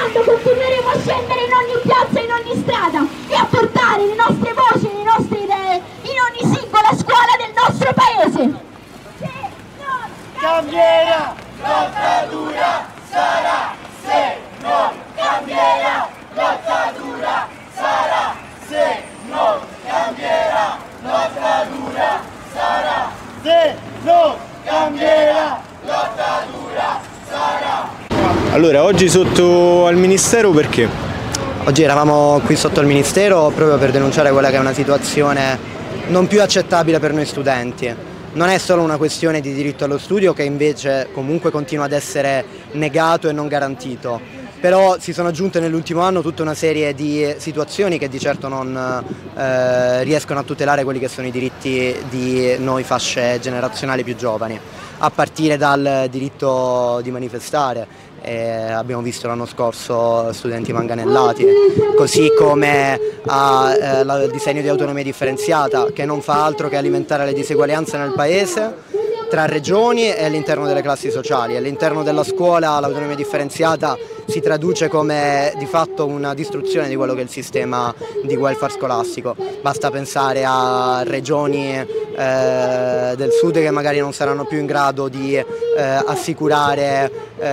quando continueremo a scendere in ogni piazza, in ogni strada e a portare le nostre voci, le nostre idee in ogni singola scuola del nostro paese. Se non cambierà, lotta dura sarà. Se non cambierà, lotta dura sarà. Se non cambierà, lotta dura sarà. Se non cambierà, lotta dura sarà. Allora, oggi sotto al Ministero perché? Oggi eravamo qui sotto al Ministero proprio per denunciare quella che è una situazione non più accettabile per noi studenti. Non è solo una questione di diritto allo studio, che invece comunque continua ad essere negato e non garantito, però si sono aggiunte nell'ultimo anno tutta una serie di situazioni che di certo non riescono a tutelare quelli che sono i diritti di noi fasce generazionali più giovani, a partire dal diritto di manifestare. Abbiamo visto l'anno scorso studenti manganellati, così come il disegno di autonomia differenziata, che non fa altro che alimentare le diseguaglianze nel paese tra regioni e all'interno delle classi sociali. All'interno della scuola l'autonomia differenziata si traduce come di fatto una distruzione di quello che è il sistema di welfare scolastico. Basta pensare a regioni del sud che magari non saranno più in grado di assicurare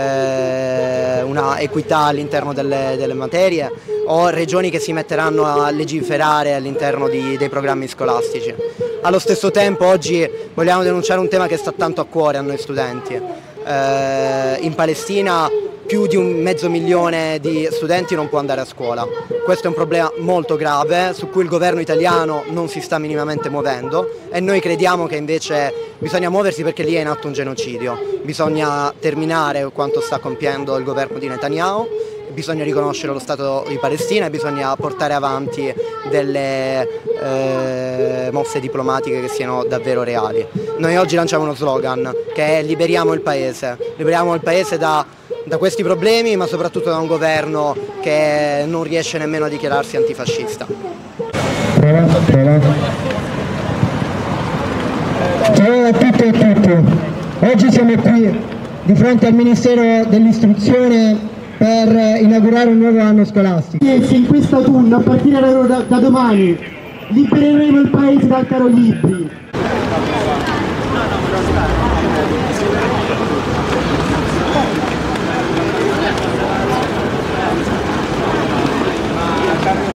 una equità all'interno delle materie, o regioni che si metteranno a legiferare all'interno dei programmi scolastici. Allo stesso tempo oggi vogliamo denunciare un tema che sta tanto a cuore a noi studenti. In Palestina più di 500.000 di studenti non può andare a scuola. Questo è un problema molto grave su cui il governo italiano non si sta minimamente muovendo, e noi crediamo che invece bisogna muoversi, perché lì è in atto un genocidio. Bisogna terminare quanto sta compiendo il governo di Netanyahu, bisogna riconoscere lo Stato di Palestina e bisogna portare avanti delle mosse diplomatiche che siano davvero reali. Noi oggi lanciamo uno slogan che è liberiamo il paese da questi problemi, ma soprattutto da un governo che non riesce nemmeno a dichiararsi antifascista. Ciao a tutte e a tutti, oggi siamo qui di fronte al Ministero dell'Istruzione per inaugurare un nuovo anno scolastico. In questo autunno, a partire da domani, libereremo il paese dal caro libri.